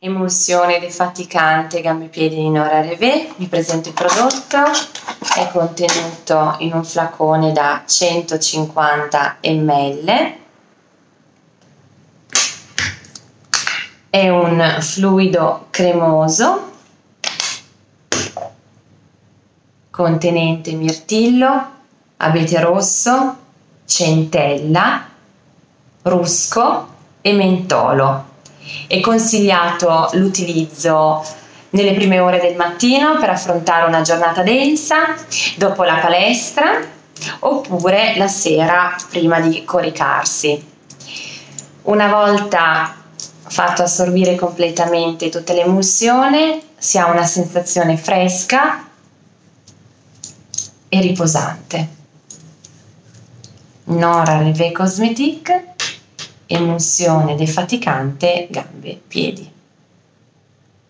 Emulsione defaticante gambe e piedi di Nora Rêvé. Vi presento il prodotto. È contenuto in un flacone da 150 ml. È un fluido cremoso contenente mirtillo, abete rosso, centella, rusco e mentolo. È consigliato l'utilizzo nelle prime ore del mattino per affrontare una giornata densa, dopo la palestra oppure la sera prima di coricarsi. Una volta fatto assorbire completamente tutta l'emulsione, si ha una sensazione fresca e riposante. Nora Rêvé Cosmétique, emulsione defaticante gambe, piedi.